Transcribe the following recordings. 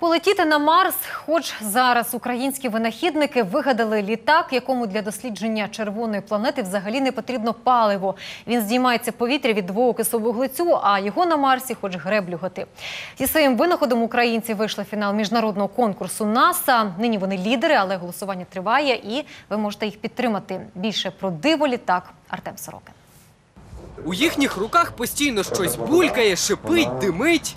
Полетіти на Марс, хоч зараз українські винахідники вигадали літак, якому для дослідження червоної планети взагалі не потрібно паливо. Він здіймається в повітря від двоокису вуглецю, а його на Марсі хоч греблю готи. Зі своїм винаходом українці вийшли в фінал міжнародного конкурсу НАСА. Нині вони лідери, але голосування триває і ви можете їх підтримати. Більше про диво-літак Артем Сорокін. У їхніх руках постійно щось булькає, шипить, димить.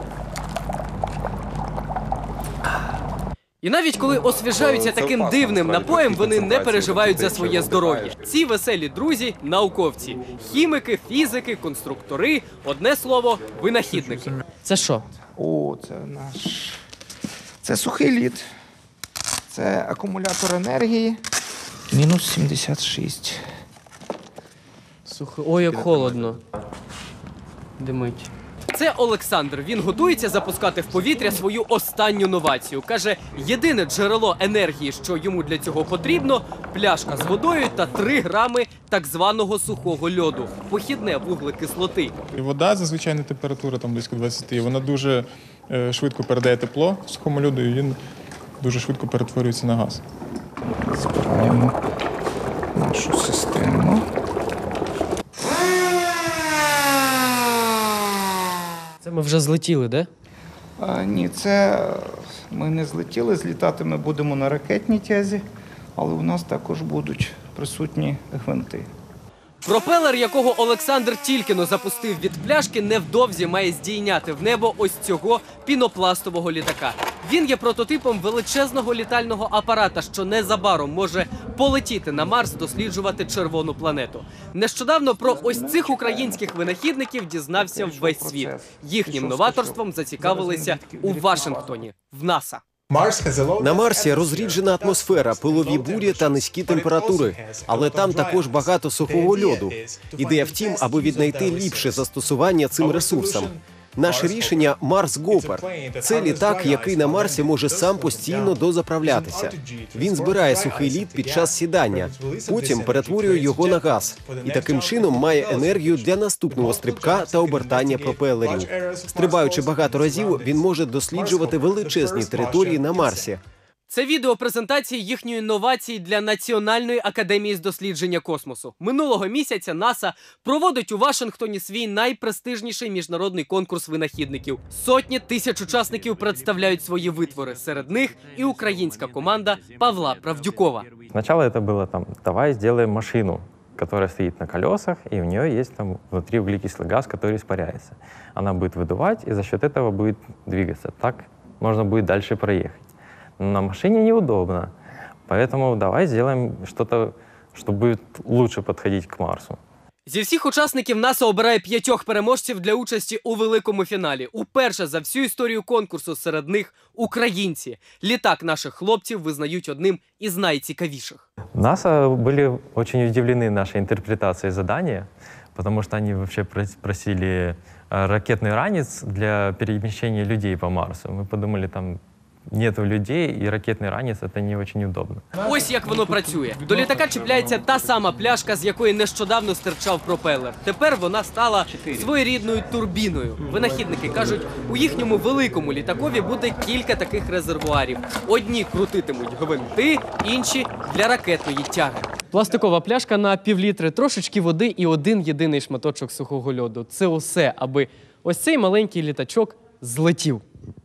І навіть коли освіжаються таким дивним напоєм, вони не переживають за своє здоров'я. Ці веселі друзі – науковці. Хіміки, фізики, конструктори, одне слово – винахідники. Це що? О, це сухий лід. Це акумулятор енергії. Мінус 76. Ой, як холодно. Димить. Це Олександр. Він готується запускати в повітря свою останню новацію. Каже, єдине джерело енергії, що йому для цього потрібно – пляшка з водою та 3 грами так званого сухого льоду. Похідне вуглекислоти. Вода за звичайної температури, там близько 20, вона дуже швидко передає тепло сухому льоду, і він дуже швидко перетворюється на газ. Збираємо нашу систему. Це ми вже злетіли, де? Ні, це ми не злетіли. Злітати ми будемо на ракетній тязі, але у нас також будуть присутні гвинти. Пропелер, якого Олександр тільки-но запустив від пляшки, невдовзі має здійняти в небо ось цього пінопластового літака. Він є прототипом величезного літального апарата, що незабаром може полетіти на Марс, досліджувати червону планету. Нещодавно про ось цих українських винахідників дізнався весь світ. Їхнім новаторством зацікавилися у Вашингтоні, в НАСА. На Марсі розріджена атмосфера, пилові бурі та низькі температури. Але там також багато сухого льоду. Ідея в тім, аби віднайти ліпше застосування цим ресурсам. Наше рішення – Марс Гопер. Це літак, який на Марсі може сам постійно дозаправлятися. Він збирає сухий лід під час сідання, потім перетворює його на газ. І таким чином має енергію для наступного стрибка та обертання пропелерів. Стрибаючи багато разів, він може досліджувати величезні території на Марсі. Це відео презентації їхньої новації для Національної академії з дослідження космосу. Минулого місяця НАСА проводить у Вашингтоні свій найпрестижніший міжнародний конкурс винахідників. Сотні тисяч учасників представляють свої витвори. Серед них і українська команда Павла Правдюкова. Сначала это было давай сделаем машину, которая стоит на колесах, и у нее есть внутри углекислый газ, который испаряется. Она будет выдувать, и за счет этого будет двигаться. Так можно будет дальше проехать. На машине неудобно, поэтому давай сделаем что-то, что будет лучше подходить к Марсу. Зі всіх учасників НАСА обирає 5 переможців для участі у великому фіналі. Уперше за всю історію конкурсу серед них українці. Літак наших хлопців визнають одним із найцікавіших. НАСА были очень удивлены нашей интерпретацией задания, потому что они вообще просили ракетный ранец для перемещения людей по Марсу. Мы подумали, там нету людей, і ракетний ранець – це не дуже удобно. Ось як воно працює. До літака чіпляється та сама пляшка, з якої нещодавно стирчав пропелер. Тепер вона стала своєрідною турбіною. Винахідники кажуть, у їхньому великому літакові буде кілька таких резервуарів. Одні крутитимуть гвинти, інші – для ракетної тяги. Пластикова пляшка на півлітри, трошечки води і один єдиний шматочок сухого льоду. Це усе, аби ось цей маленький літачок злетів.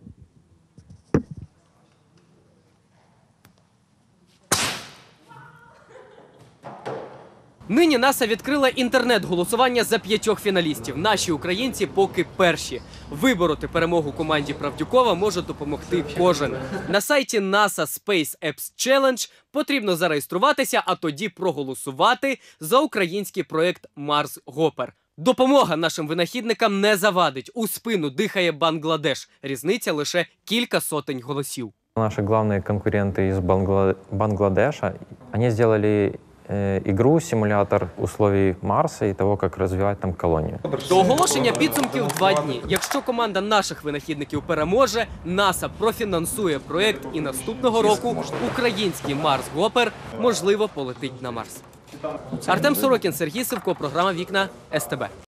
Нині НАСА відкрила інтернет-голосування за 5 фіналістів. Наші українці поки перші. Вибороти перемогу команді Правдюкова може допомогти кожен. На сайті NASA Space Apps Challenge потрібно зареєструватися, а тоді проголосувати за український проєкт Марс Гопер. Допомога нашим винахідникам не завадить. У спину дихає Бангладеш. Різниця лише кілька сотень голосів. Наши главные конкуренты из Бангладеша, они сделали игру, симулятор условий Марса и того, как развивать там колонию. До оголошення підсумків 2 дні. Якщо команда наших винахідників переможе, НАСА профінансує проєкт і наступного року український Марс Гопер можливо полетить на Марс. Артем Сорокін, Сергій Сивко, програма «Вікна СТБ».